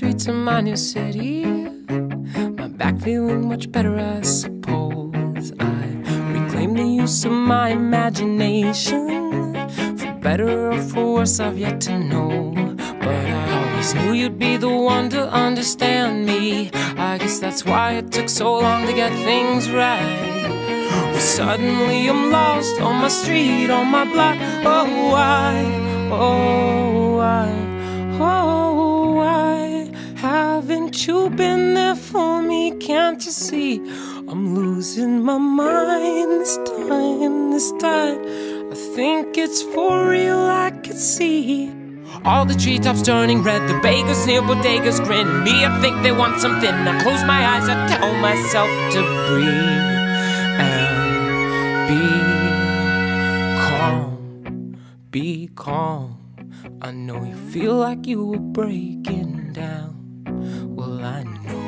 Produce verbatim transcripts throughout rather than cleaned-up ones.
streets of my new city, my back feeling much better, I suppose. I've reclaimed the use of my imagination. For better or for worse, I've yet to know. But I always knew you'd be the one to understand me. I guess that's why it took so long to get things right. Well, suddenly I'm lost on my street, on my block. Oh, why, oh, why, oh, why haven't you been there for me? Can't you see I'm losing my mind this time, this time? I think it's for real, I could see all the treetops turning red, the bakers near bodegas grinning me. I think they want something. I close my eyes, I tell myself to breathe and be calm, be calm. I know you feel like you were breaking down. Well, I know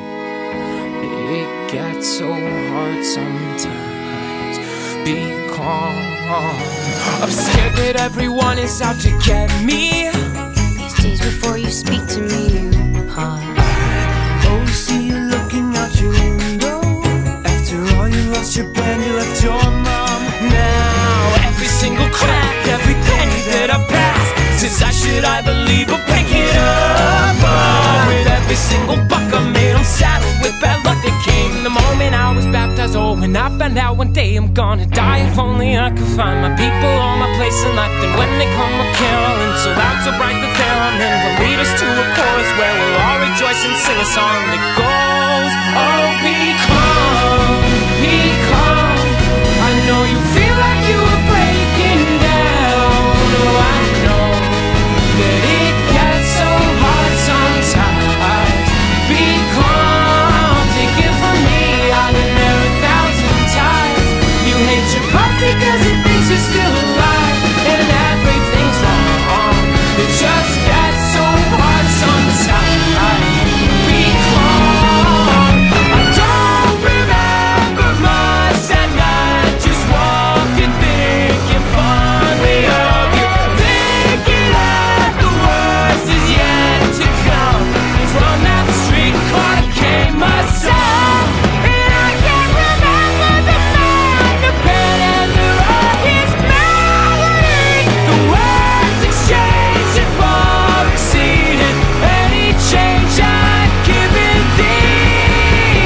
it gets so hard sometimes. Be calm. I'm scared that everyone is out to get me. These days before you speak to me, you pause. Oh, see you looking out your window. After all, you lost your pen, you left your mom. Now every single crack, every penny that I pass says I should either leave or pick it up. Oh, with every single buck I made, I'm saddled with bad luck that came the moment I was baptized. Oh, when I found out one day I'm gonna die, if only I could find my people, all my place in life. Then when they come a caroling, so loud, so bright that they're on, then will lead us to a chorus where we'll all rejoice and sing a song that goes, oh, be calm, be calm. I know you feel like you were breaking down. Oh, I know that it gets so hard sometimes. Be calm, take it from me, I've been there a thousand times. You hate your breath because it thinks you're still alive, and everything's wrong. It just gets so hard sometimes. Be calm. I don't remember much that night, just walking, thinking fondly of you, thinking that the worst is yet to come. From that streetcar came a sound, and I can't remember the man, the pen, and the rock, his melody. The words exchanged and far exceeded any change I'd given thee.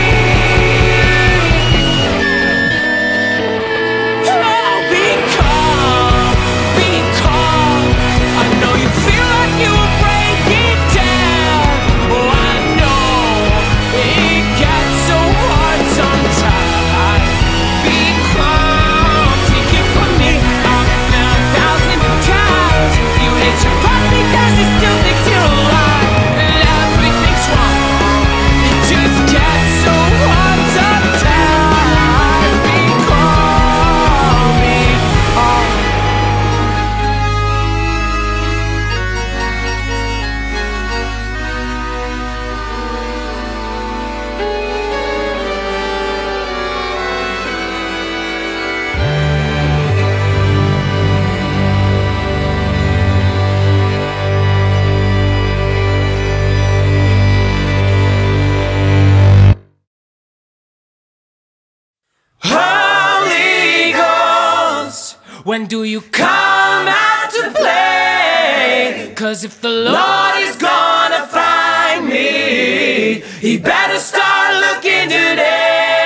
Oh, be calm, be calm. I know you feel like you were breaking down. Oh, I know it gets so hard sometimes. Be calm, take it from me, I've been there a thousand times. You hate your boss because he still thinks you're alive, and everything's wrong. It just gets so hard sometimes. Be calm, be calm. Holy Ghost, when do you come out to play? 'Cause if the Lord is gonna find me, he better start looking today.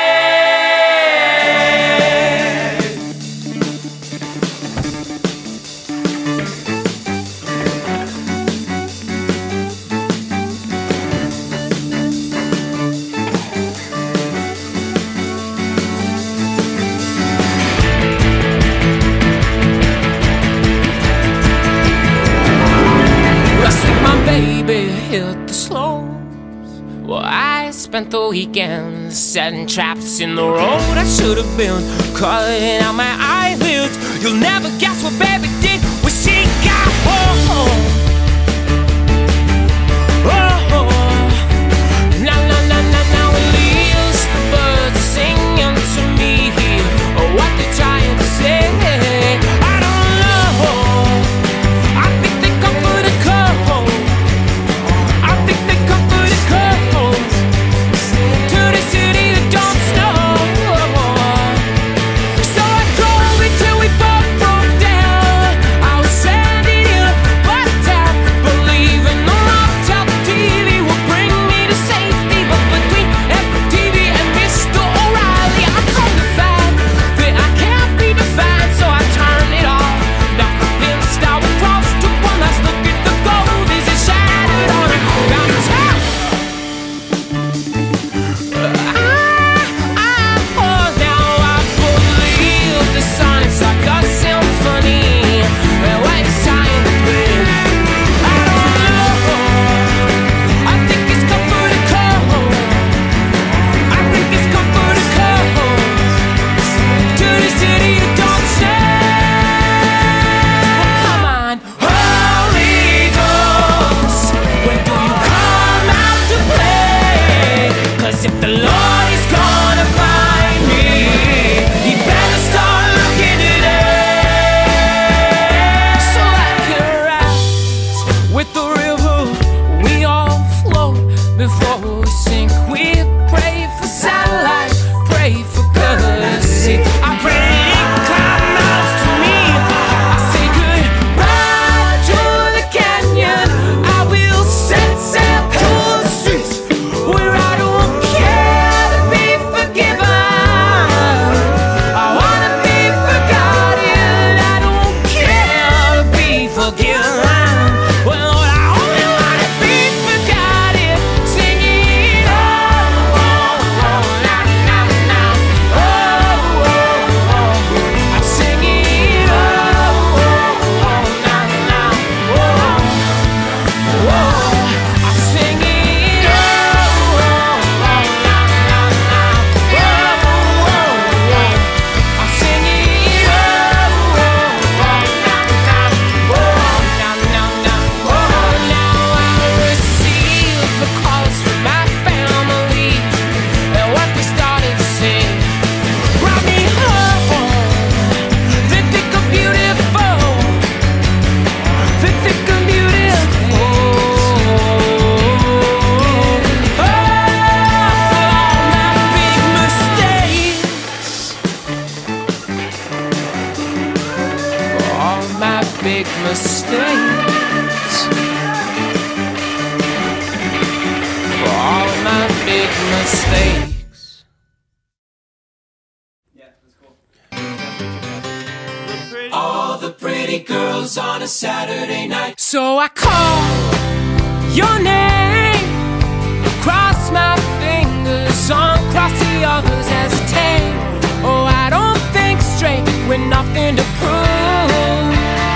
Last week my baby hit the slopes. Well, I spent the weekend setting traps in the road. I should have been cutting out my eyelids. You'll never guess what baby did when she got home. Oh, now, now, now, now, now, at least the birds are singing to me. Oh, what they're trying to say, I don't know. I think they come for the cold. I think they come for the big mistakes, for all of my big mistakes. Yeah, that's cool. All the pretty girls on a Saturday night. So I call your name, cross my fingers, uncross the others, hesitate. Oh, I don't think straight with nothing to prove.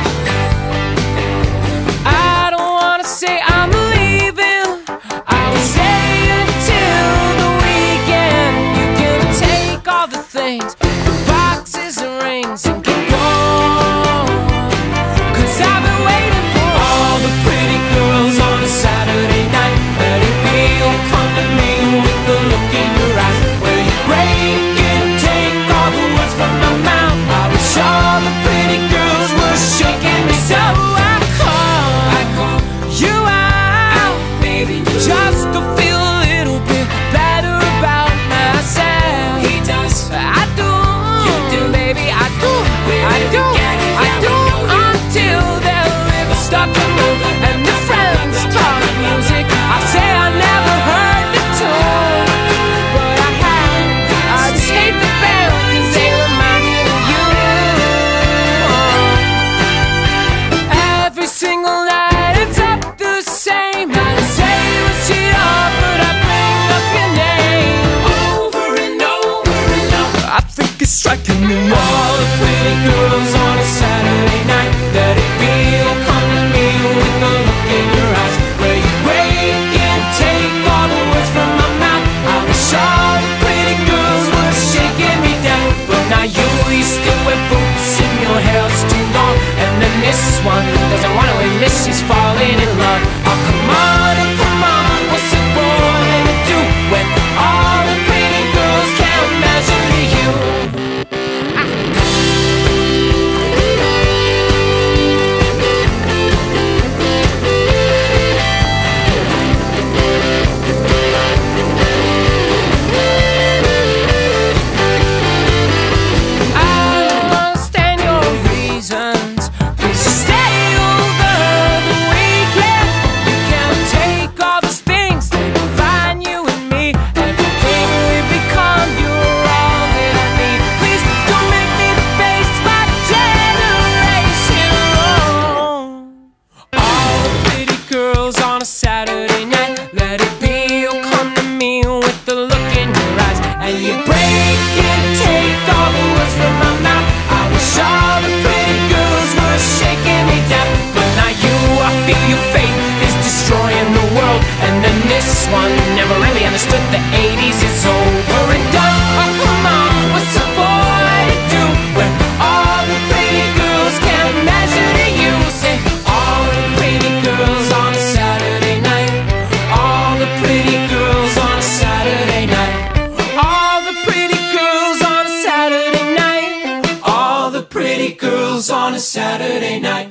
I don't wanna say I'm leaving, I will stay until the weekend. You can take all the things, the boxes and rings, and get going, 'cause I've been waiting for all the pretty girls on a Saturday night. Let it be, oh come to me with the look in your eyes, where you break and take all the words from my mouth. I wish all the pretty girls were shaking me, so I call, I call you out, baby, just to feel a little bit better about myself. He does, I do, you do, baby, I do, I do, I do, until their lips stop to move and their friends talk music. I say I never heard the tune, but I have. I just hate the band 'cause they remind me of you. Every single night it's up the same. I say we'll cheat off, but I bring up your name over and over and over. I think it's striking me. All the pretty girls on a Saturday night. Let it be, oh come to me with the look in your eyes, where you break and take all the words from my mouth. I wish all the pretty girls were shaking me down, but now you, you still wear boots and your hair's too long. And then this one doesn't want to admit she's falling in love. Oh come on, oh come on, what's a boy to do when all the pretty girls can't measure to you? Saturday night, let it be, oh come to me with the look in your eyes, and you break and take all the words from my mouth. I wish all the pretty girls were shaking me down, but now you, I feel your fate is destroying the world. And then this one never really understood the eighties is over and done. Oh come on, what's a boy to do when all the pretty girls can't measure to you? Say all the pretty girls on a Saturday night, all the pretty girls on a Saturday night, all the pretty girls on a Saturday night, all the pretty girls on a Saturday night.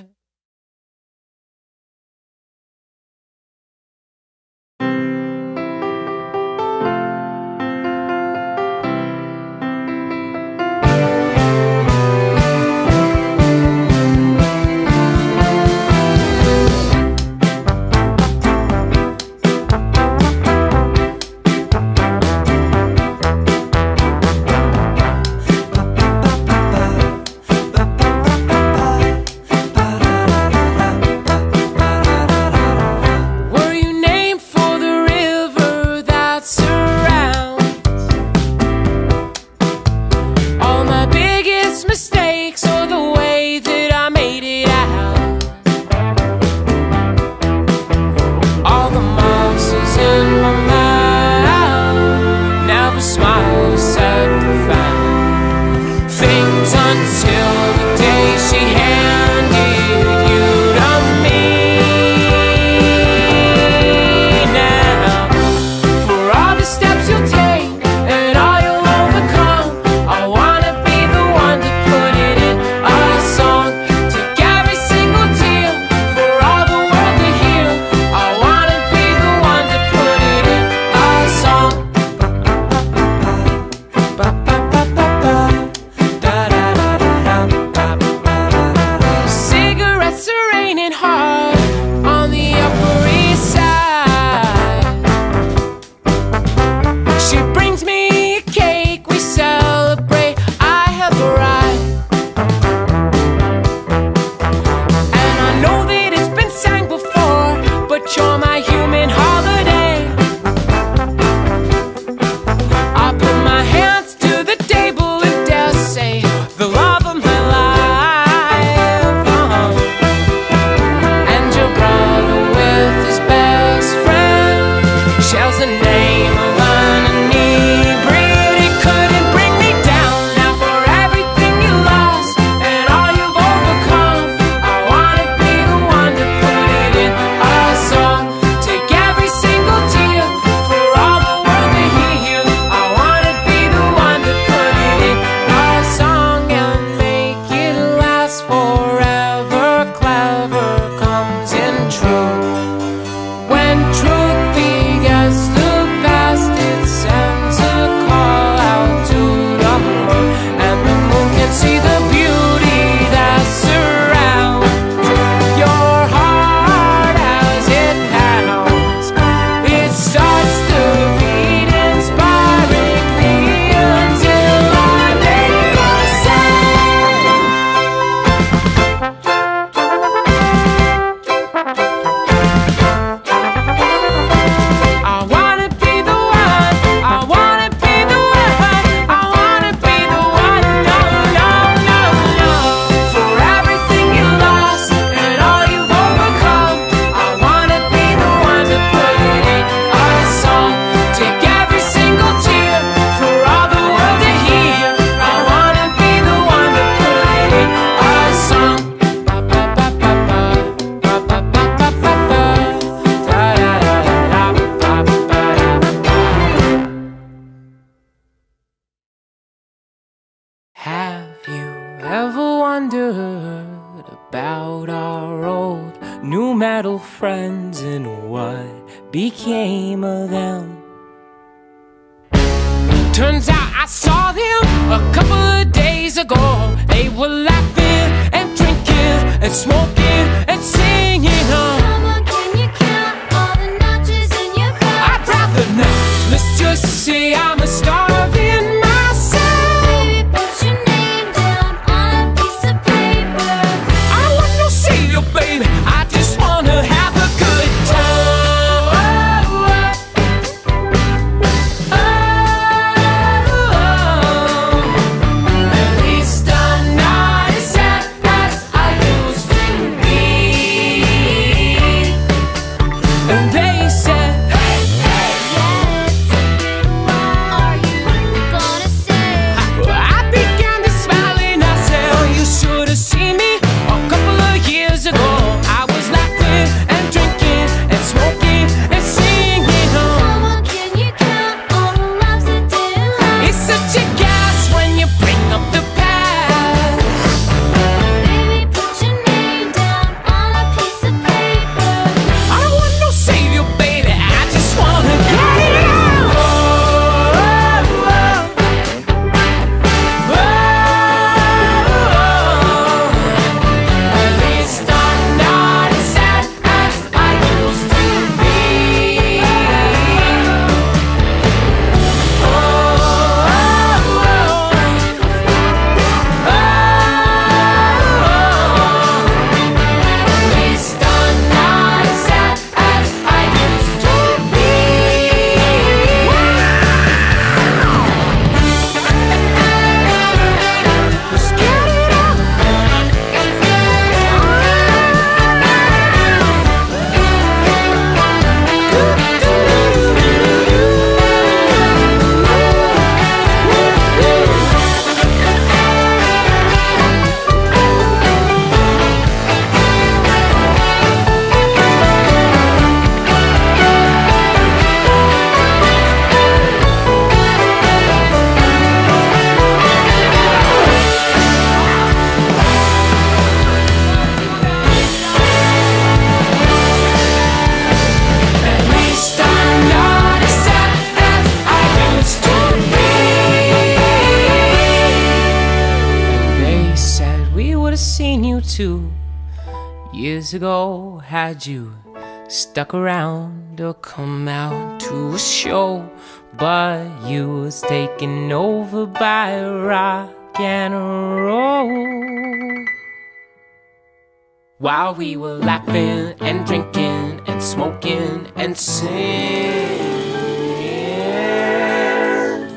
I Ever wondered about our old new metal friends and what became of them? Turns out I saw them a couple of days ago. They were laughing and drinking and smoking and singing on. Come on, can you count all the notches in your belt? I'd rather not. Let's just say I'm a starving myself. Baby, put your name down on a piece of paper. I want no savior, baby. I just wanna have a good time. Two years ago, had you stuck around or come out to a show, but you was taken over by rock and roll. While we were laughing and drinking and smoking and singing,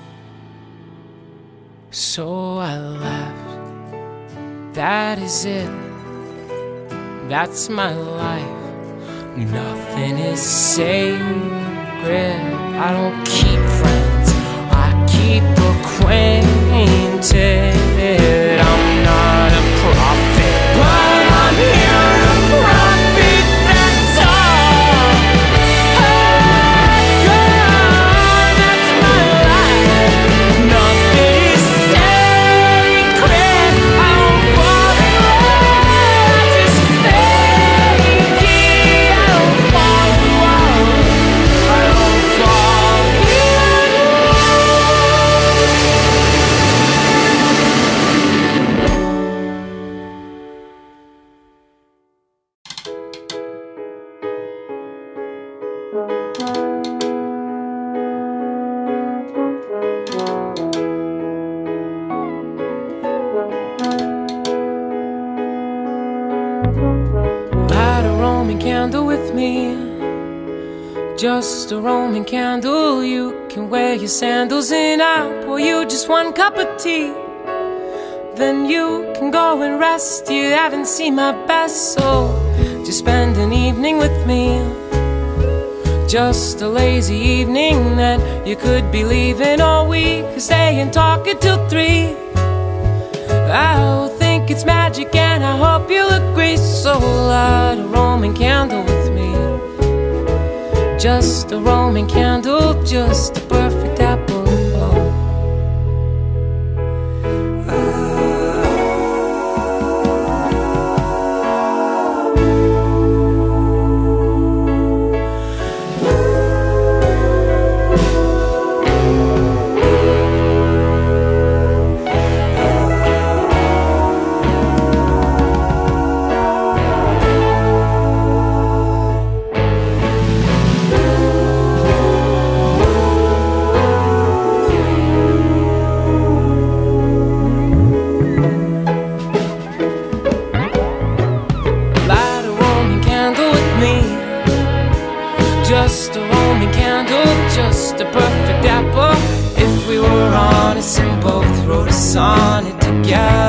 so I left. That is it, that's my life. Nothing is sacred. I don't keep friends, I keep acquainted. I'm not a prophet, but I'm here to profit, that's all. Hey, girl, that's my life. Nothing is sacred. I don't fall in love, I just fake it. I don't fall in love, I don't fall in light a Roman candle with me, just a Roman candle. You can wear your sandals and I'll pour you just one cup of tea. Then you can go and rest. You haven't seen my best, so just spend an evening with me. Just a lazy evening that you could be leaving all week, stay and talk until three. I'll think it's magic and I hope you'll agree. So light a Roman candle with me, just a Roman candle, just a perfect apple. Oh.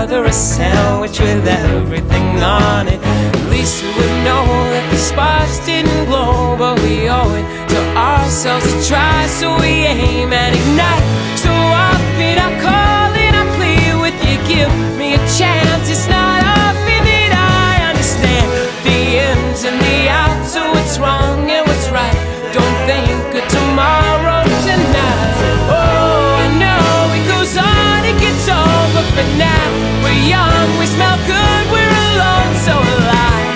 other a sandwich with everything on it. At least we would know that the sparks didn't glow, but we owe it to ourselves to try, so we aim and ignite. So often I call and I plead with you, give me a chance. It's not often that I understand the ins and the outs, so what's wrong and what's right. Don't think of tomorrow tonight. Oh, I know it goes on, it gets on, but for now we're young, we smell good, we're alone, so alive.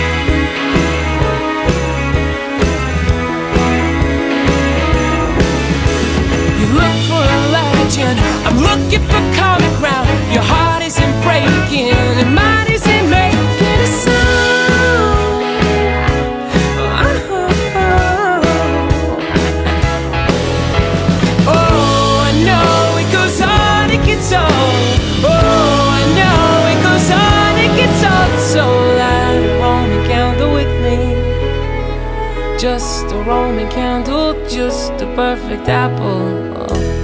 You look for a legend, I'm looking for common ground. Your heart isn't breaking and mine isn't making a sound. Oh, I know it goes on, it gets on. Oh, I know it goes on, it gets on. So light a Roman candle with me. Just a Roman candle, just a perfect apple. Oh.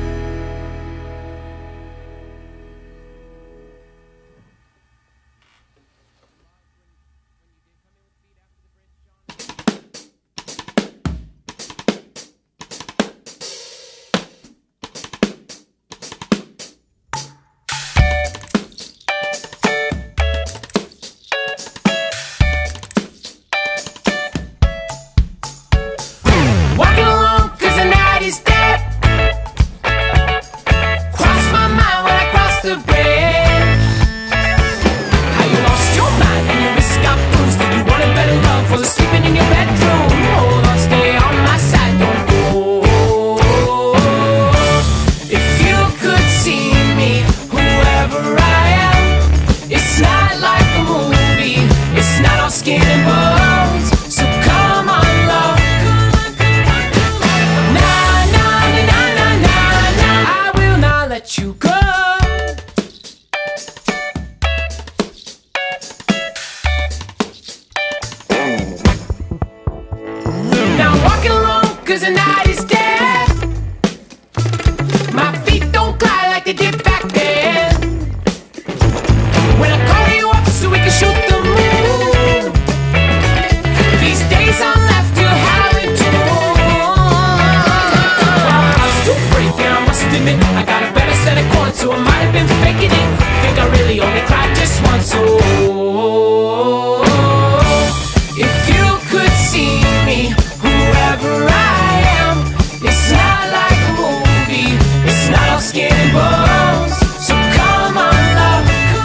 Walking along 'cause the night is dead. Cross my mind when I cross the bridge. How you lost your mind and your wrist got bruised, and you wanted better love, was sleeping in your bedroom. Hold on, stay on my side, don't go. If you could see me, whoever I am, it's not like a movie, it's not all skin and bones. So come on, love. Let you go. Now I'm walking along 'cause the night is dead. My feet don't glide like they did back then. When I call you up so we can shoot the moon, these days I'm left to having to. Well, I was still breaking, I must admit. I got a better set of chords, so I might have been faking it. Think I really only cried just once. So if you could see me, whoever I am, it's not like a movie, it's not all skin and bones. So come on, love.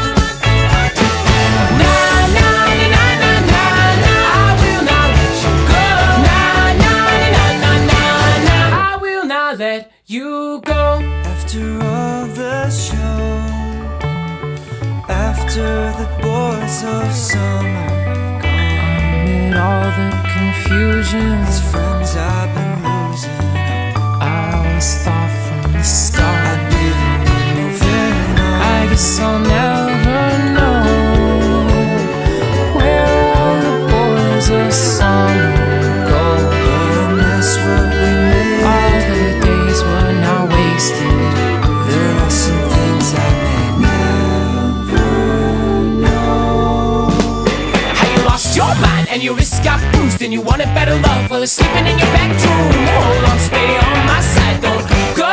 Nah, nah, nah, nah, nah, nah, I will not let you go. Nah, nah, nah, nah, nah, nah, I will not let you go. After all the show, after the boys of summer gone, Amid all the confusion, these friends I've been losing, I always thought from the start I'd be the one moving on. I guess I'll never know where all the boys of summer go. But I miss what we made. All the days were now wasted. There are some things I may never know. How you lost your mind and your wrist got bruised, and you wanted better love while you're sleeping in your bedroom. Hold on, stay on my side, don't go.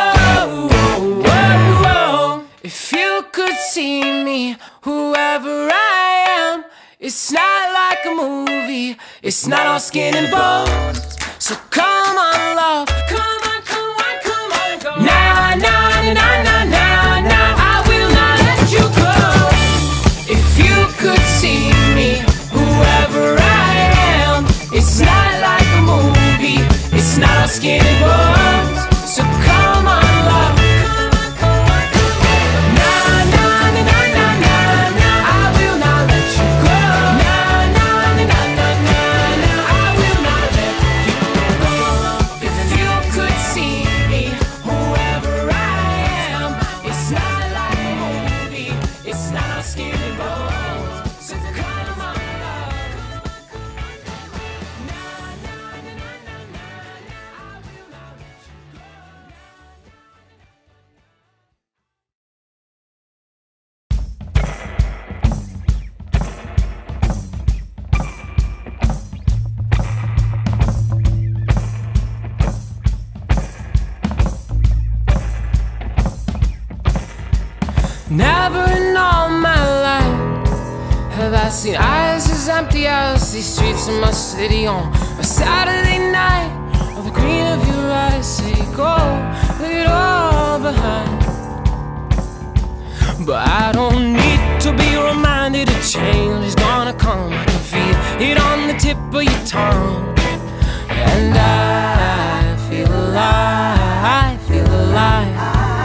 If you could see me, whoever I am, it's not like a movie, it's not all skin and bones. So come on, love, come on, come on, come on, go. Nah, nah, nah, nah, nah, nah, I will not let you go. If you could see me, whoever I am, it's not like a movie, it's not all skin and bones. So come on, love. Nah, nah, nah, nah, nah, nah, nah, I will not let you go. Nah, nah, nah, nah, nah, nah, nah, I will not let you go. If you Never in all my life have I seen eyes as empty as these streets in my city on a Saturday night. All the green of your eyes say go, leave it all behind. But I don't need to be reminded a change is gonna come. I can feel it on the tip of your tongue. And I feel alive, feel alive.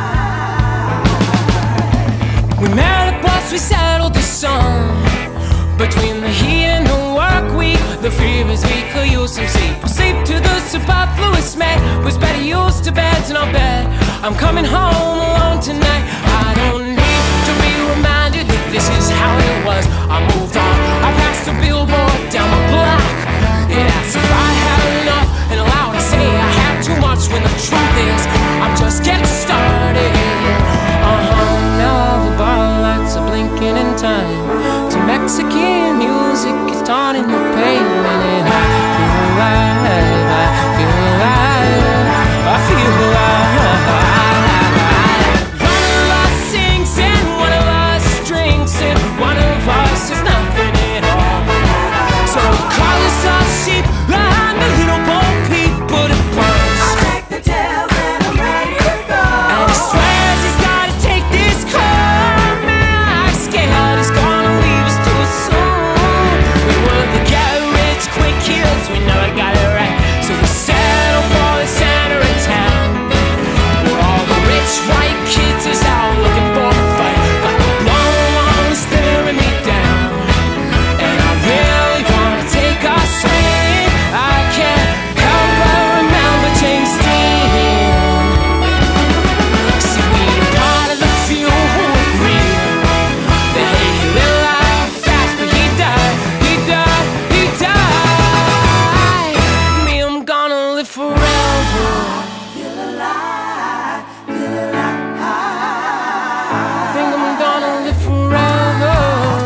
We met up once we settled the sun. Between the heat and the work week, the fears we could use some sleep. We'll sleep to the superfluous man. Was better used to beds in our bed. I'm coming home alone tonight. I don't need to be reminded that this is how it was. I moved on, I passed a billboard down my block. It asked if I had enough, and allowed to say I had too much, when the truth is I'm just getting started. Uh-huh, now all the bar lights are blinking in time to Mexican music is taunting the pavement. And I feel alive, I feel alive, I feel alive. One of us sings and one of us drinks, and one of us is nothing at all. So we call us all sheep behind the little Bo Peep, but it burns. I take the tails and I'm ready to go. And he swears he's gotta take this car. Man, I'm scared he's gonna leave us too soon. We were the get rich quick kids, we never got it right, so we settle for the center of town, where all the rich white kids is out looking for a fight. Got the blonde ones staring me down, and I really wanna take a swing. I can't help but remember James Dean. See, we were part of the few who agreed that he lived life fast, but he died, he died, he died. Me, I'm gonna live forever. Feel alive, feel alive. I think I'm gonna live forever.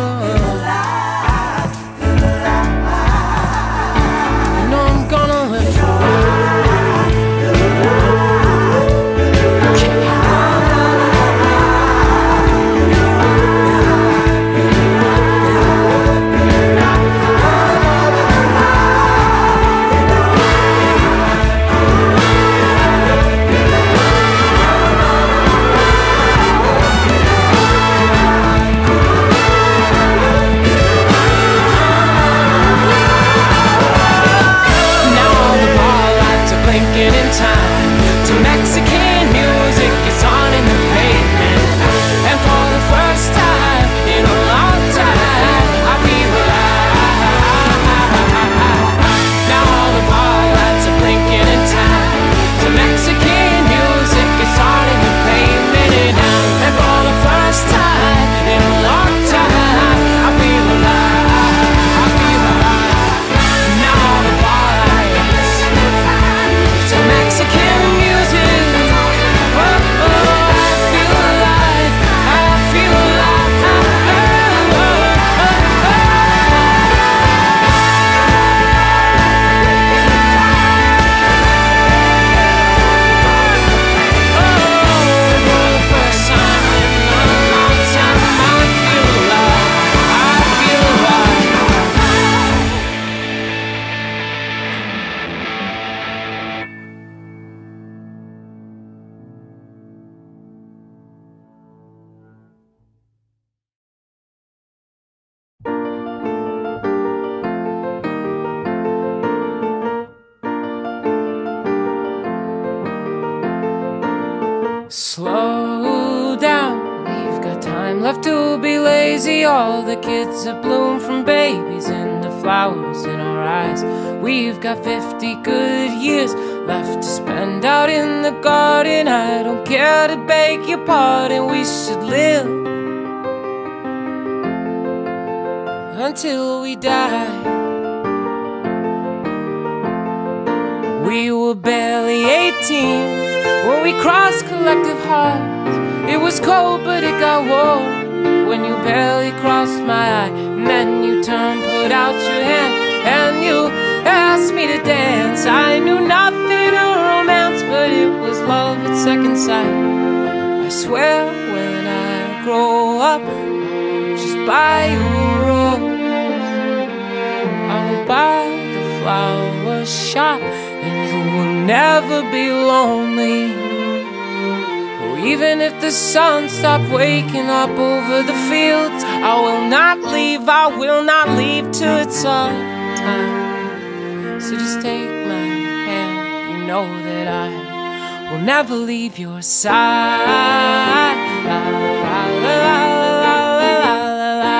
You know I'm gonna live forever. Now all the bar lights are blinking in time to Mexican music is on in the pavement. And for the first time in a long time, I feel alive. Now all the bar lights are blinking in time to Mexican music is on in the pavement. And for the first time in a long time, I feel alive, I feel alive. Now all the bar lights to Mexican music. Oh, oh, I feel alive, I feel alive. Oh, oh, oh, oh, for the first time in a long time, I feel alive, I feel alive. Slow down, we've got time left to be lazy. All the kids have bloomed from babies into flowers in our eyes. We've got fifty good years left to spend out in the garden. I don't care to beg your pardon, we should live until we die. We were barely eighteen when we crossed collective hearts. It was cold but it got warm when you barely crossed my eye. And then you turned, put out your hand, and you asked me to dance. I knew nothing of romance, but it was love at second sight. I swear when I grow up, I'll just buy you a rose. I will buy the flower shop, and you will never be lonely. Or even if the sun stopped waking up over the fields, I will not leave, I will not leave till it's our time. So just take my hand, you know that I will never leave your side. La, la, la, la, la, la, la.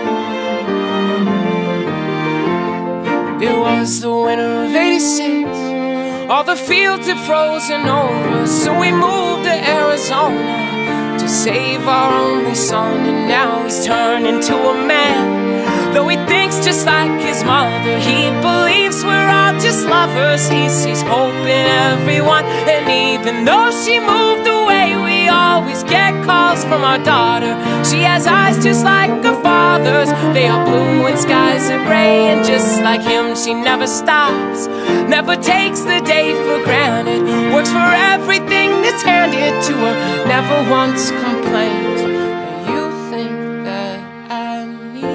It was the winter of eighty-six. All the fields had frozen over, so we moved to Arizona to save our only son. And now he's turned into a man, though he thinks just like his mother. He believes we're all just lovers. He sees hope in everyone, and even though she moved away, we always get calls from our daughter. She has eyes just like her father's. They are blue and skies are gray, and just like him, she never stops, never takes the day for granted, works for everything that's handed to her, never once complained. You think that I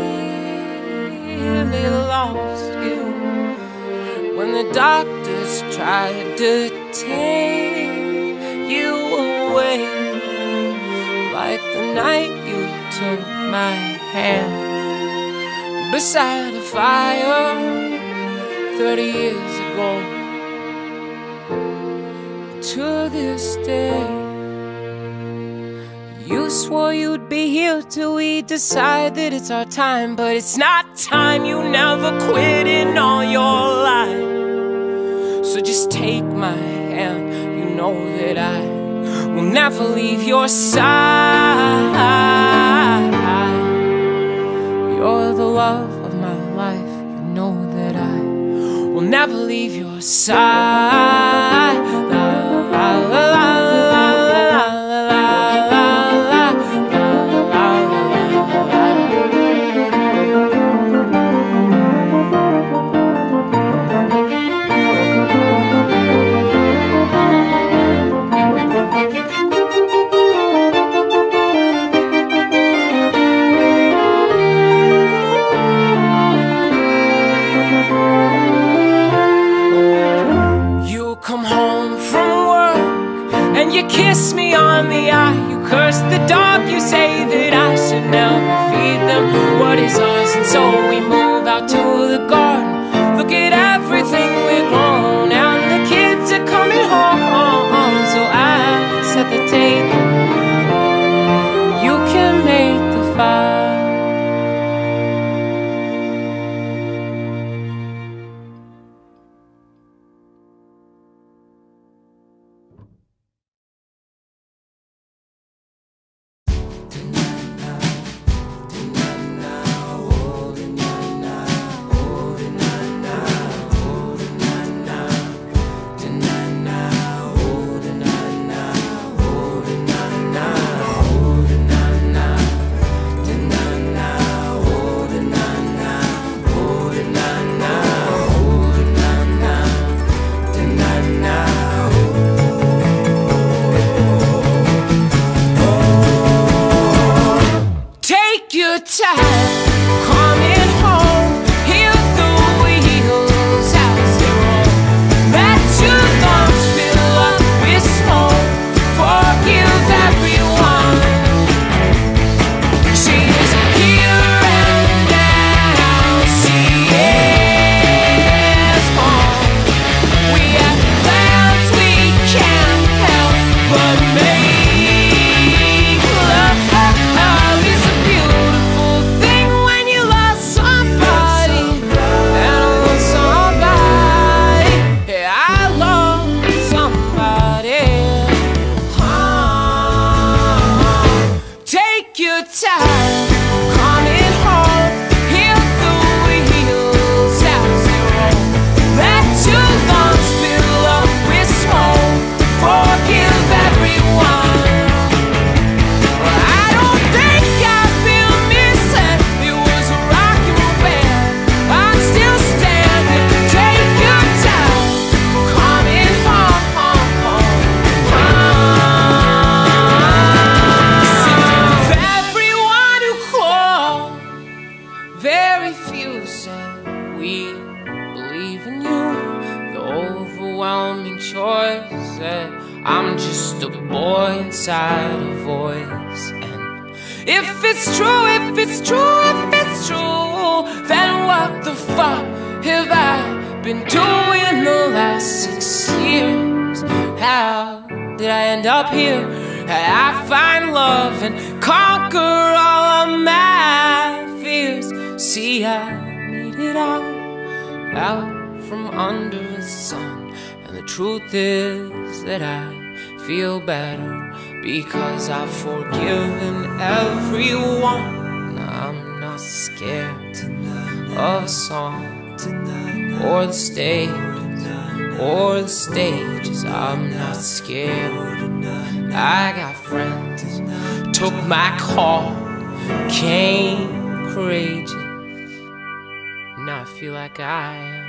nearly lost you when the doctors tried to take you away, like the night you took my hand beside a fire thirty years ago. To this day, you swore you'd be here till we decide that it's our time, but it's not time. You never quit in all your life. So just take my hand, you know that I will never leave your side. You're the love of my life, you know that I will never leave your side. La, la, la, la, la, la, la, la, you kiss me on the eye, you curse the dog, you say that I should never feed them what is ours. And so we move out to the garden, look at everything we've grown, and the kids are coming home. So I set the table, you can make the fire. Love is a beautiful thing when you love I'm just a boy inside a voice. And if it's true, if it's true, if it's true, then what the fuck have I been doing the last six years? How did I end up here? How did I find love and conquer all of my fears? See, I made it out, out from under the sun. And the truth is that I feel better because I've forgiven everyone. I'm not scared of a song or the stage or the stages. I'm not scared. I got friends, took my call, came courageous. Now I feel like I am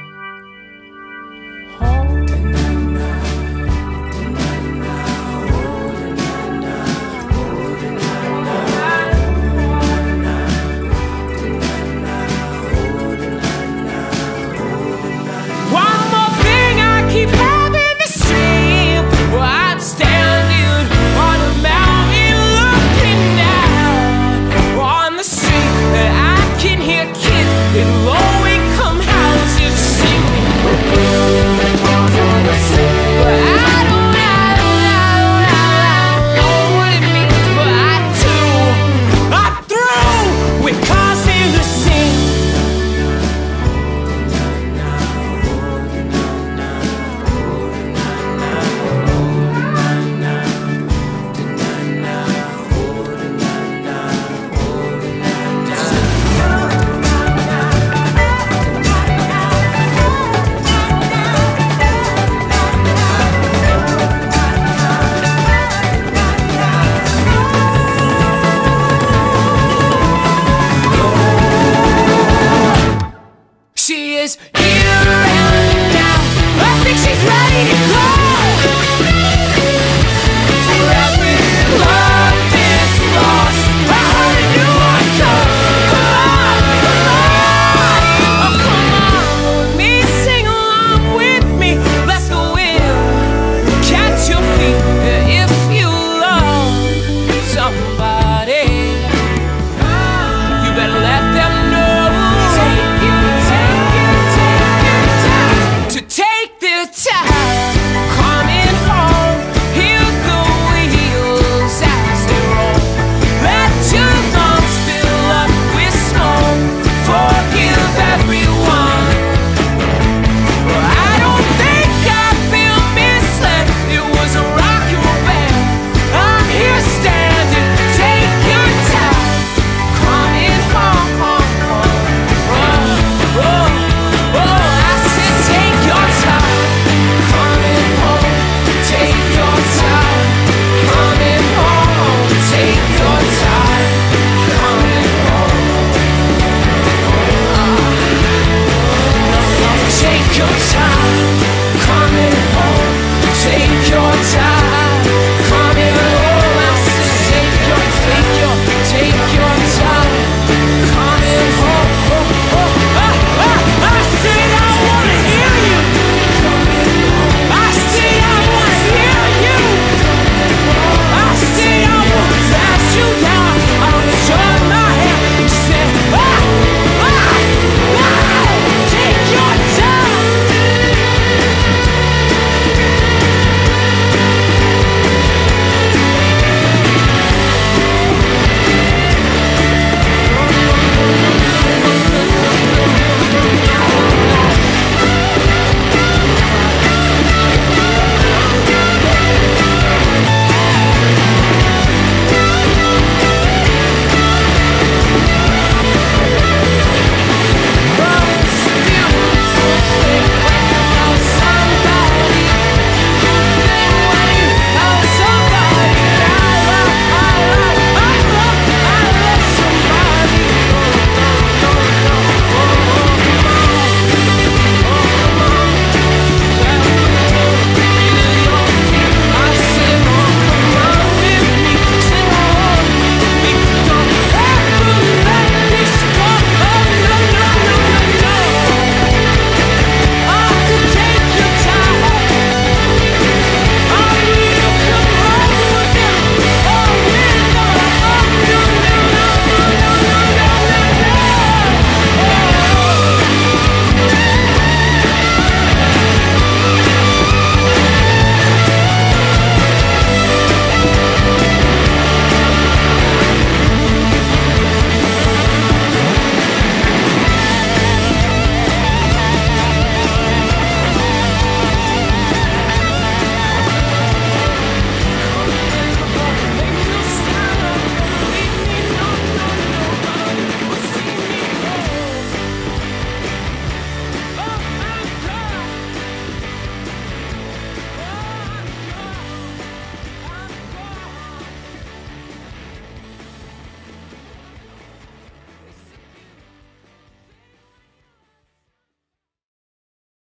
holding on now, holding on now, holding on now, holding on now, holding on now, holding on now. One more thing I keep having to say. Well, I'm standing on a mountain looking down on the street, and I can hear kids in low-income houses singing. But I don't, I don't, I don't, I don't know what it means, but I do. I'm through with